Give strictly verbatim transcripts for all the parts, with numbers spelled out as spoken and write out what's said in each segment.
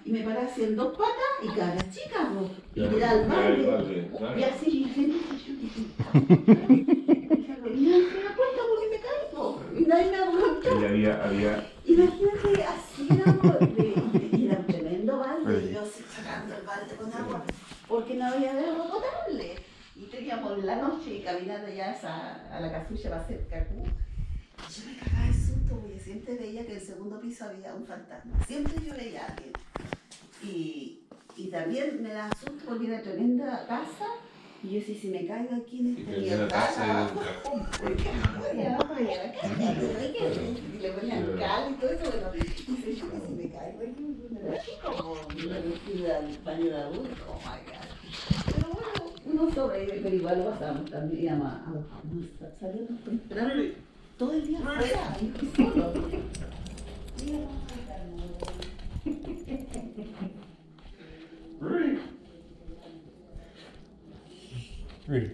y me paraba así en dos patas y cabras chicas, pues. Y me da al balde. Y así, y así, y no se da cuenta porque me caigo. Y nadie me ha preguntado. Y había, había... Imagínate, así éramos, y era un tremendo balde, y yo así sacando el balde con agua, porque no había agua potable. Y teníamos la noche y caminando ya a, a la casulla para hacer cacú. Yo me cagaba de susto porque siempre veía que en el segundo piso había un fantasma. Siempre yo veía a alguien. Y, y también me daba susto porque era tremenda casa. Y yo decía, si me caigo aquí en esta mierda, y le ponían cal y todo eso, bueno, y dice, yo que si me caigo aquí, así como una vestida al baño de adulto, oh my god. Pero bueno, uno sobrevive, pero igual lo pasamos también, íbamos a los salíamos temprano, todo el día fuera, y solo. Really? Really?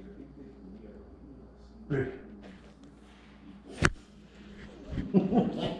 Really?